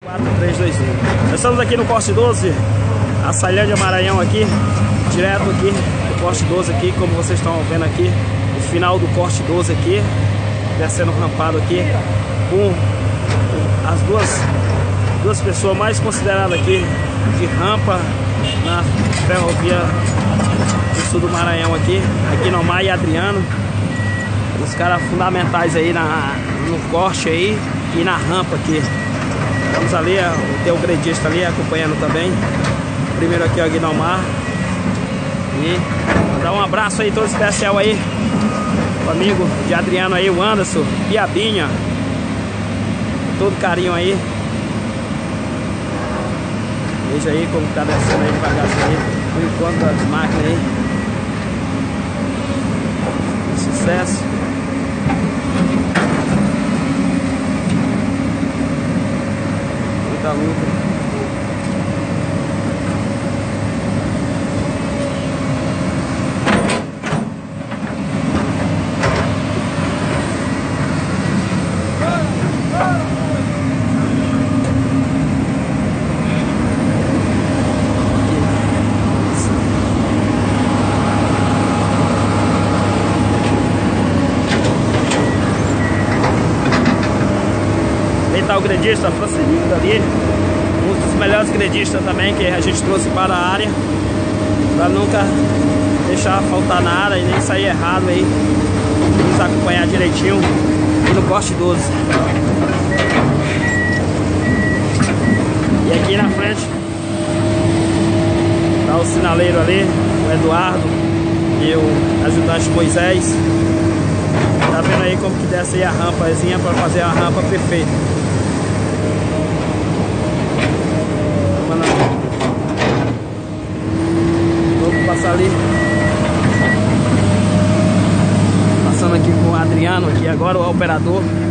4, 3, 2, 1. Nós estamos aqui no Corte 12, Açailândia, Maranhão aqui, direto aqui do Corte 12 aqui, como vocês estão vendo aqui, o final do Corte 12 aqui, descendo rampado aqui, com as duas pessoas mais consideradas aqui de rampa na ferrovia do sul do Maranhão aqui, Guinomar e Adriano, os caras fundamentais aí no corte aí e na rampa aqui. Estamos ali, tem o gredista ali acompanhando também. Primeiro aqui o Guinomar. E dá um abraço aí todo especial aí, o amigo de Adriano aí, o Anderson e a Binha. Todo carinho aí. Veja aí como tá descendo aí devagarzinho aí, por enquanto das máquinas aí. Sucesso. Muita luta. Tá o gredista Francisco ali, um dos melhores gredistas também que a gente trouxe para a área, para nunca deixar faltar nada e nem sair errado aí, nos acompanhar direitinho e no Corte 12. E aqui na frente tá o sinaleiro ali, o Eduardo e o ajudante Moisés. Tá vendo aí como que desce aí a rampazinha para fazer a rampa perfeita. Vamos passar ali. Passando aqui com o Adriano aqui agora, o operador.